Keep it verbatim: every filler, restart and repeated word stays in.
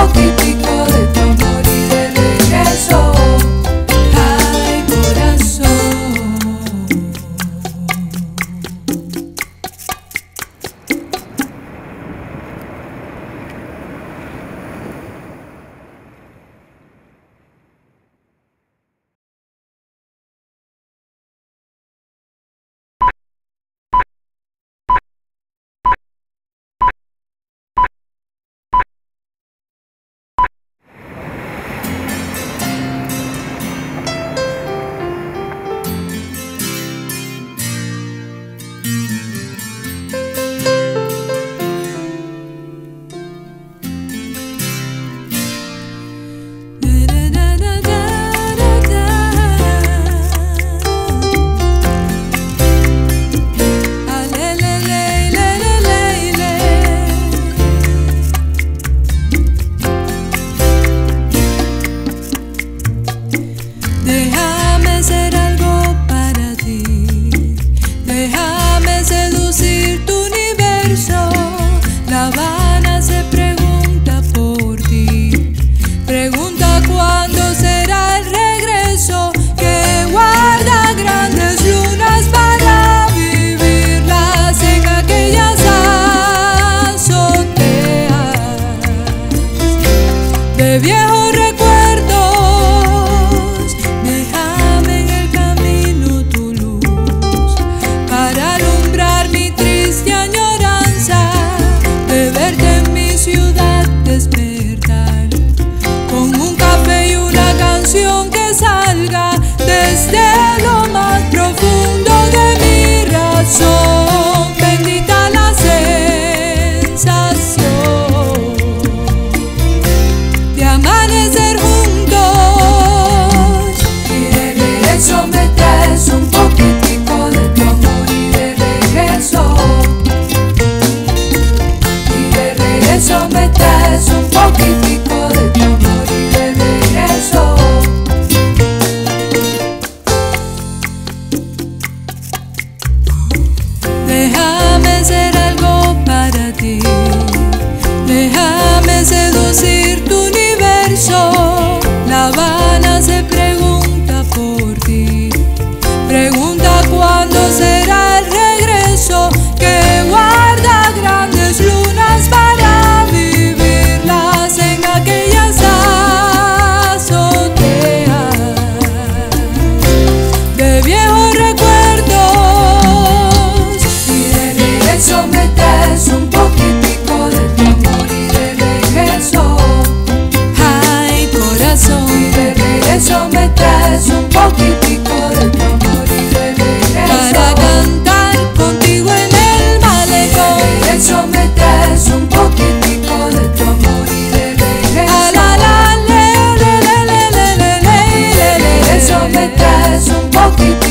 poquitico de tu amor y de regreso. Ay, corazón. Déjame ser algo para ti, déjame seducir tu universo. La Habana se pregunta por ti, pregunta cuándo será el regreso, que guarda grandes lunas para vivirlas en aquellas azoteas de viejos recuerdos. Que salga desde lo más profundo de mi razón, bendita la sensación de amanecer juntos. Y de regreso me traes un poquitico de tu amor y de regreso. Y de regreso me traes un poquitico de tu amor y de regreso. Déjame ser algo para ti, déjame seducir tu universo. La Habana se pregunta por ti, pregunta cuándo será el regreso, que guarda grandes lunas para vivirlas en aquellas azoteas de viejos recuerdos. Eso me traes un poquitico de tu amor y de regreso. Ay, corazón. Y de regreso me traes un poquitico de tu amor y de regreso. Para cantar contigo en el malecón. Y de regreso me traes un poquitico de tu amor y de regreso. A la la le le le le le le le le. De regreso me traes un poquitico.